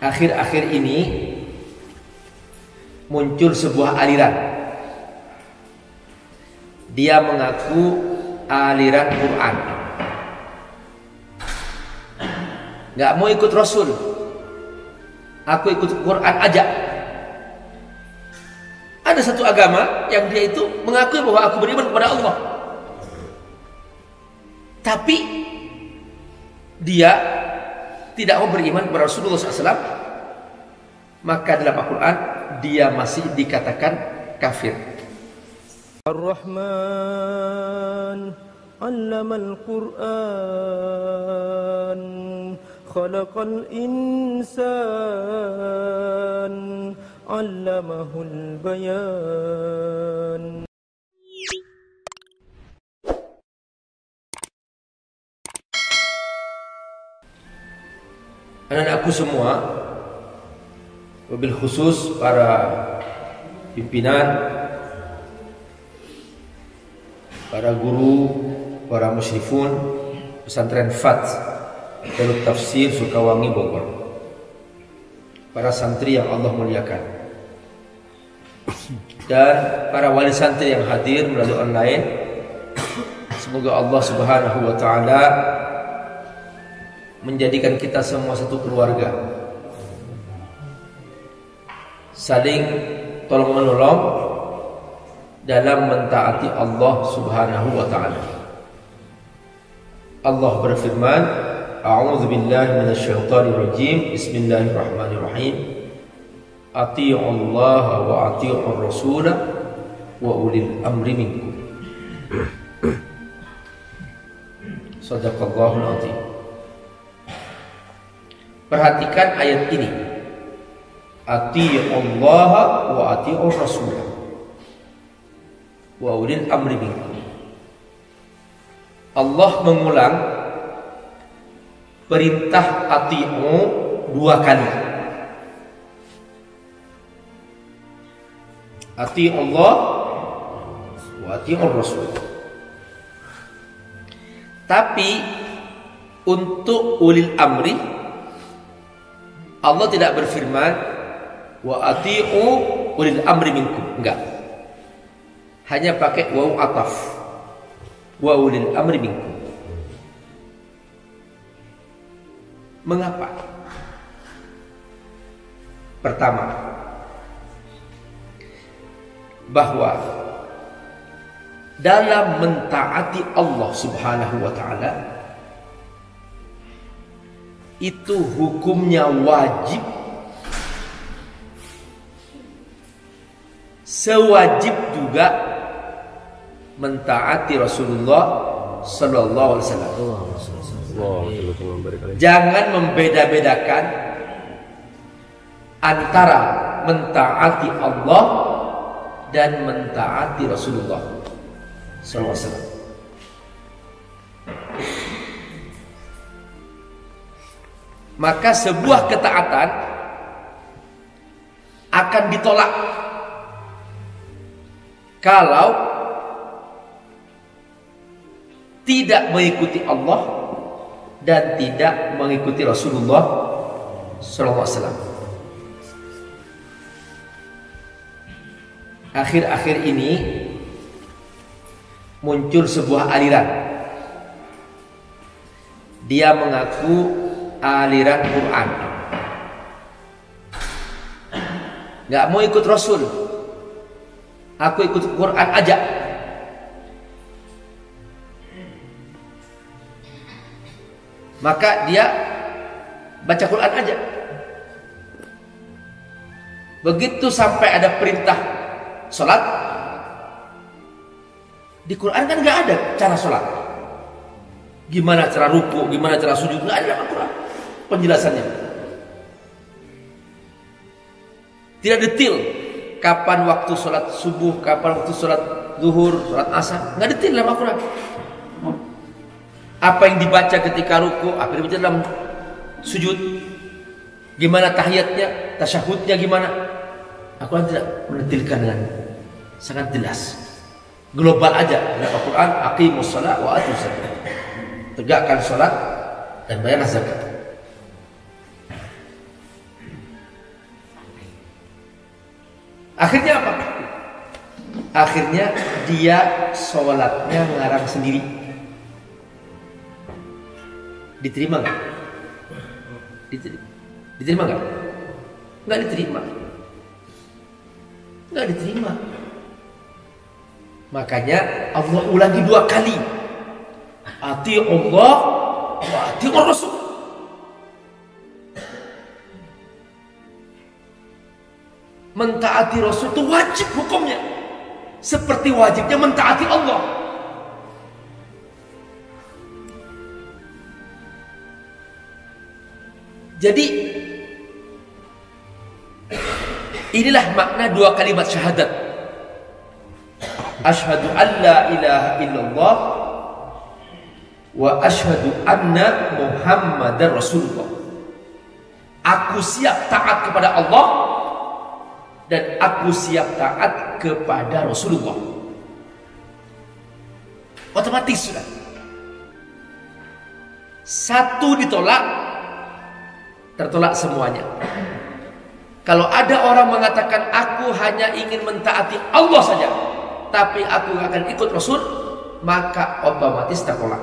akhir-akhir ini muncul sebuah aliran. Dia mengaku aliran Quran, nggak mau ikut Rasul. Aku ikut Quran aja. Ada satu agama yang dia itu mengakui bahwa aku beriman kepada Allah, tapi dia tidak mau beriman kepada Rasulullah SAW. Maka dalam Al-Quran dia masih dikatakan kafir. Ar-Rahman 'allamal Qur'an khalaqal insan 'allamahul bayan. Anak-anakku semua, wabil khusus para pimpinan, para guru, para musyrifun pesantren Fat Darut Tafsir Sukawangi Bogor, para santri yang Allah muliakan, dan para wali santri yang hadir melalui online. Semoga Allah Subhanahu wa taala menjadikan kita semua satu keluarga, saling tolong-menolong dalam mentaati Allah Subhanahu wa taala. Allah berfirman, A'udzu billahi minasyaitonir rajim. Bismillahirrahmanirrahim. Athi'ullaha wa athi'ur rasula wa ulil amri minkum. Shadaqallahul azim. Perhatikan ayat ini. Athi'ullaha wa athi'ur rasula wa ulil amri minkum. Allah mengulang perintah ati'u 2 kali. Ati'ullah wa ati'ur rasul. Tapi untuk ulil amri Allah tidak berfirman wa ati'u ulil amri minkum, enggak. Hanya pakai waw ataf, wa ulil amri minkum. Mengapa? Pertama, bahwa dalam mentaati Allah Subhanahu wa taala itu hukumnya wajib, sewajib juga mentaati Rasulullah sallallahu alaihi wasallam. Jangan membeda-bedakan antara mentaati Allah dan mentaati Rasulullah sallallahu alaihi wasallam. Maka sebuah ketaatan akan ditolak kalau tidak mengikuti Allah dan tidak mengikuti Rasulullah sallallahu alaihi wasallam. Akhir-akhir ini muncul sebuah aliran. Dia mengaku aliran Quran, nggak mau ikut Rasul. Aku ikut Quran aja. Maka dia baca Quran aja. Begitu sampai ada perintah sholat, di Quran kan nggak ada cara sholat. Gimana cara ruku, gimana cara sujud, nggak ada dalam Quran penjelasannya. Tidak detail kapan waktu sholat subuh, kapan waktu sholat zuhur, sholat asar, nggak detail dalam Al-Quran. Apa yang dibaca ketika ruku, apa yang dibaca dalam sujud, gimana tahiyatnya, tasyahudnya gimana. Al-Quran tidak mendetilkan dengan sangat jelas. Global aja dalam Al-Quran, aqimus shalah wa atuz zakat. Tegakkan sholat dan bayarlah zakat. Akhirnya apa? Akhirnya dia sholatnya ngarang sendiri. Diterima nggak? Diterima nggak? Nggak diterima. Nggak diterima. Makanya Allah ulangi 2 kali. Ati Allah wa ati Rasul. Mentaati Rasul itu wajib hukumnya, seperti wajibnya mentaati Allah. Jadi inilah makna 2 kalimat syahadat. Asyhadu an la ilaha illallah wa asyhadu anna Muhammadar Rasulullah. Aku siap taat kepada Allah dan aku siap taat kepada Rasulullah. Otomatis sudah. Satu ditolak, tertolak semuanya. Kalau ada orang mengatakan aku hanya ingin mentaati Allah saja, tapi aku akan ikut Rasul, maka otomatis tertolak.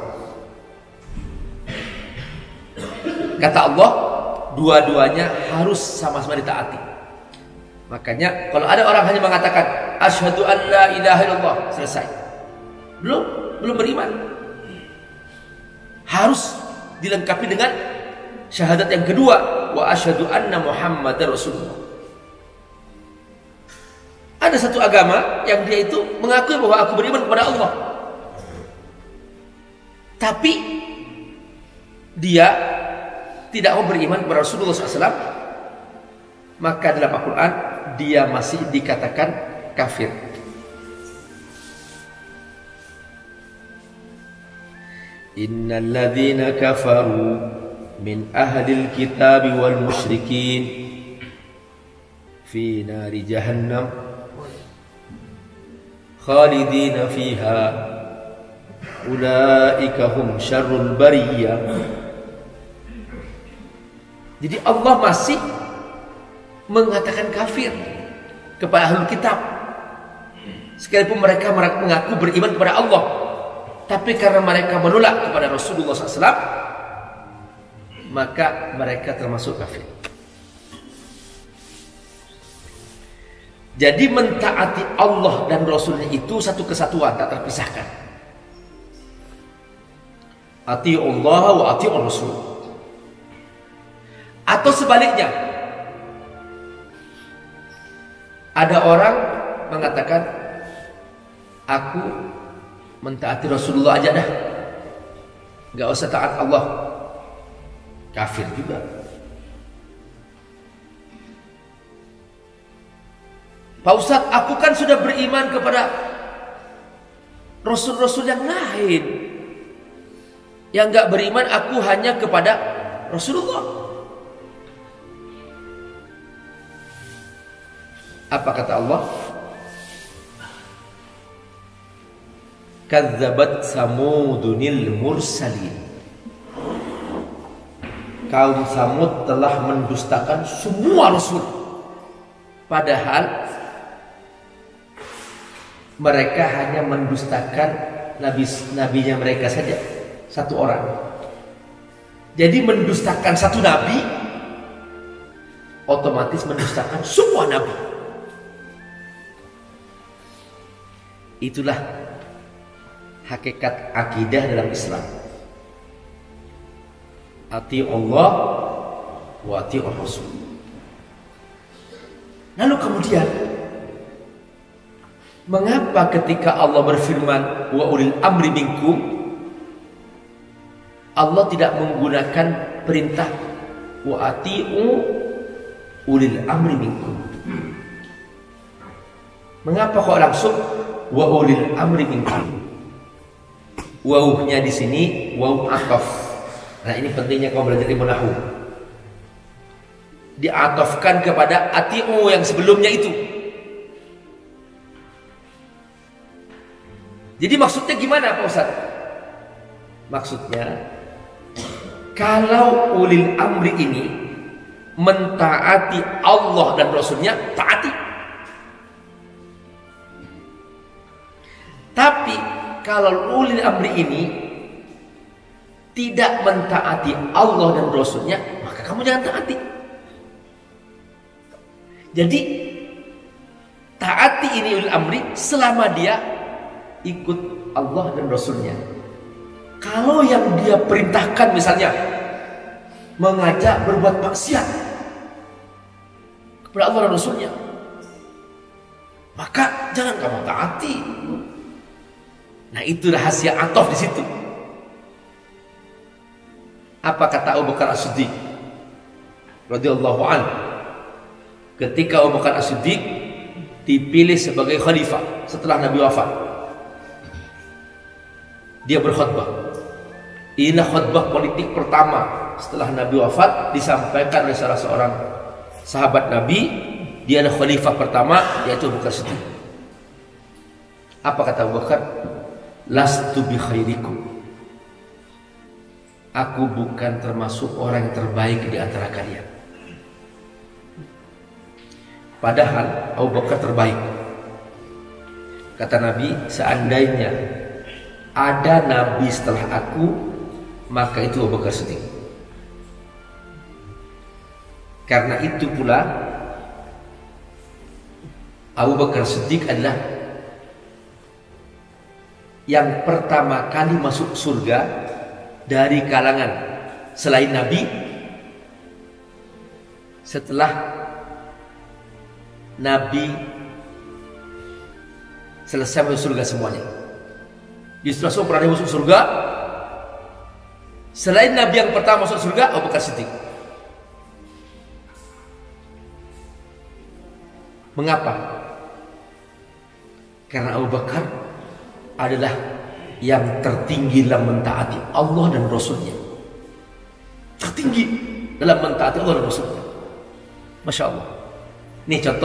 Kata Allah, dua-duanya harus sama-sama ditaati. Makanya kalau ada orang hanya mengatakan asyhadu an la ilaha illallah, selesai. Belum beriman. Harus dilengkapi dengan syahadat yang kedua, wa asyhadu anna Muhammadar Rasulullah. Ada satu agama yang dia itu mengakui bahwa aku beriman kepada Allah, tapi dia tidak mau beriman kepada Rasulullah SAW, maka dalam Al-Quran dia masih dikatakan kafir. Innal ladzina kafaru min ahlil kitabi wal musyrikin fi nari jahannam khalidina fiha ulaika hum syarrul bariyah. Jadi Allah masih mengatakan kafir kepada ahlul kitab, sekalipun mereka mengaku beriman kepada Allah, tapi karena mereka menolak kepada Rasulullah SAW, maka mereka termasuk kafir. Jadi mentaati Allah dan Rasulnya itu satu kesatuan, tak terpisahkan. Ati Allah wa ati Rasul. Atau sebaliknya, ada orang mengatakan aku mentaati Rasulullah aja dah, gak usah taat Allah. Kafir juga. Pak Ustadz, aku kan sudah beriman kepada Rasul-Rasul yang lain. Yang gak beriman aku hanya kepada Rasulullah. Apa kata Allah? Kadzabat Samudunil mursalin. Kaum Samud telah mendustakan semua rasul. Padahal mereka hanya mendustakan nabinya mereka saja, satu orang. Jadi mendustakan satu nabi otomatis mendustakan semua nabi. Itulah hakikat akidah dalam Islam. Ati Allah wa ati Rasul. Lalu kemudian, mengapa ketika Allah berfirman wa ulil amri minkum, Allah tidak menggunakan perintah wa ati'u ulil amri minkum? Mengapa kok langsung wa ulil amri minkum? Wawuhnya di sini wawu ataf. Nah, ini pentingnya kalau belajar ilmu nahwu. Diatofkan kepada ati'u yang sebelumnya itu. Jadi maksudnya gimana Pak Ustaz? Maksudnya, kalau ulil amri ini mentaati Allah dan Rasulnya, taati. kalau ulil amri ini tidak mentaati Allah dan Rasulnya, maka kamu jangan taati. Jadi taati ini ulil amri selama dia ikut Allah dan Rasulnya. Kalau yang dia perintahkan misalnya mengajak berbuat maksiat kepada Allah dan Rasulnya, maka jangan kamu taati. Nah, itu rahasia atof di situ. Apa kata Abu Bakar As-Siddiq radhiyallahu anhu ketika Abu Bakar As-Siddiq dipilih sebagai khalifah setelah Nabi wafat? Dia berkhutbah. Inilah khutbah politik pertama setelah Nabi wafat, disampaikan oleh salah seorang sahabat Nabi. Dia adalah khalifah pertama, yaitu Abu Bakar Siddiq. Apa kata Abu Bakar? Lastu bi khairikum. Aku bukan termasuk orang yang terbaik di antara kalian. Padahal Abu Bakar terbaik. Kata Nabi, seandainya ada Nabi setelah aku, maka itu Abu Bakar Siddiq. Karena itu pula Abu Bakar Siddiq adalah yang pertama kali masuk surga dari kalangan selain Nabi setelah Nabi selesai masuk surga semuanya. Justru Rasul pernah masuk surga selain Nabi yang pertama masuk surga, Abu Bakar Siddiq. Mengapa? Karena Abu Bakar adalah yang tertinggi dalam mentaati Allah dan Rasulnya. Tertinggi dalam mentaati Allah dan Rasulnya. Masya Allah. Ini contoh.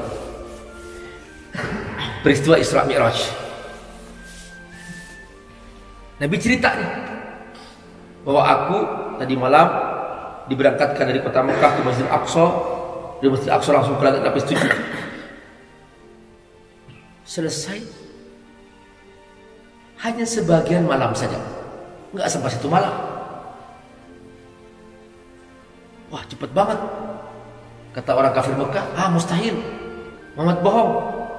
Peristiwa Isra Mi'raj. Nabi cerita nih, bahwa aku tadi malam diberangkatkan dari kota Mekah ke Masjid Al-Aqsa. Dari Masjid Al-Aqsa langsung ke langit lapis 7. Selesai hanya sebagian malam saja, nggak sampai 1 malam. Wah, cepat banget. Kata orang kafir Mekah, mustahil, Muhammad bohong.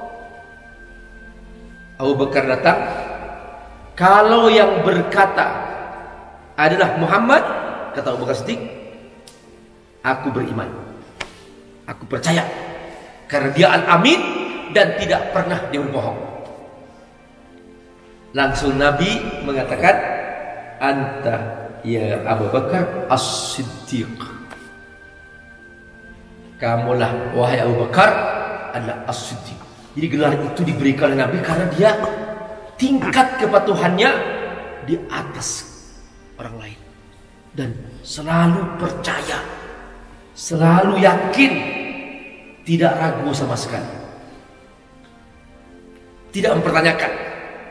Abu Bakar datang. Kalau yang berkata adalah Muhammad, kata Abu Bakar Siddiq, aku beriman, aku percaya, karena dia al-amin dan tidak pernah dia berbohong. Langsung Nabi mengatakan, anta ya Abu Bakar as-Siddiq. Kamulah wahai Abu Bakar adalah as-Siddiq. Jadi gelar itu diberikan oleh Nabi karena dia tingkat kepatuhannya di atas orang lain dan selalu percaya, selalu yakin, tidak ragu sama sekali, tidak mempertanyakan.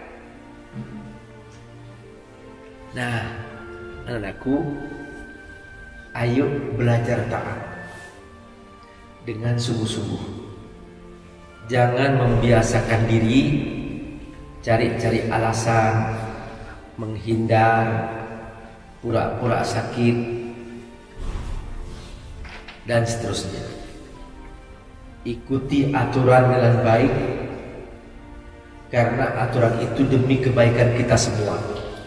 Nah, anak-anakku, ayo belajar taat dengan sungguh-sungguh. Jangan membiasakan diri cari-cari alasan, menghindar, pura-pura sakit, dan seterusnya. Ikuti aturan dengan baik, karena aturan itu demi kebaikan kita semua.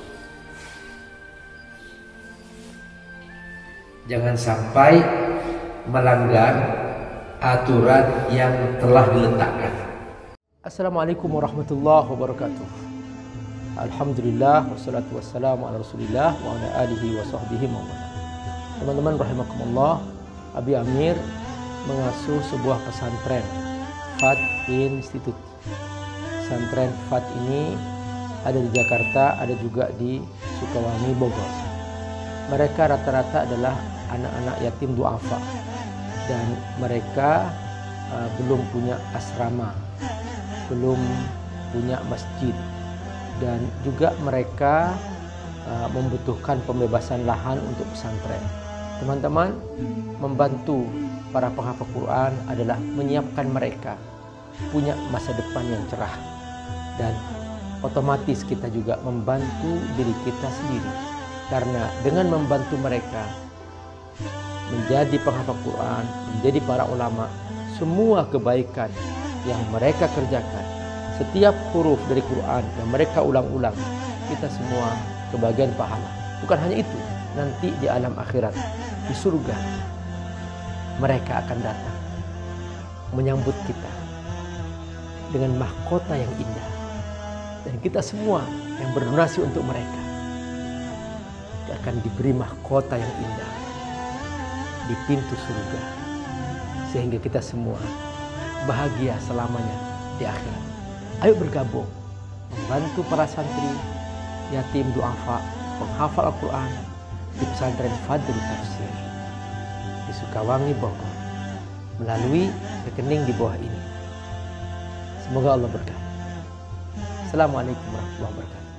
Jangan sampai melanggar aturan yang telah diletakkan. Assalamualaikum warahmatullahi wabarakatuh. Alhamdulillah wassalatu wassalamu ala Rasulillah wa ala alihi wa sahbihi wa man. Teman-teman rahimakumullah, Abi Amir mengasuh sebuah pesantren FAT Institute. Pesantren FAT ini ada di Jakarta, ada juga di Sukawami, Bogor. Mereka rata-rata adalah anak-anak yatim duafa dan mereka belum punya asrama, belum punya masjid, dan juga mereka membutuhkan pembebasan lahan untuk pesantren. Teman-teman, membantu para penghafal Quran adalah menyiapkan mereka punya masa depan yang cerah dan otomatis kita juga membantu diri kita sendiri. Karena dengan membantu mereka menjadi penghafal Quran, menjadi para ulama, semua kebaikan yang mereka kerjakan, setiap huruf dari Quran yang mereka ulang-ulang, kita semua kebagian pahala. Bukan hanya itu, nanti di alam akhirat, di surga, mereka akan datang menyambut kita dengan mahkota yang indah. Dan kita semua yang berdonasi untuk mereka akan diberi mahkota yang indah di pintu surga, sehingga kita semua bahagia selamanya di akhirat. Ayo bergabung membantu para santri, yatim duafa, penghafal Al-Quran di pesantren Fadl Tafsir di Sukawangi, Bogor, melalui rekening di bawah ini. Semoga Allah berkati. Assalamualaikum warahmatullahi wabarakatuh.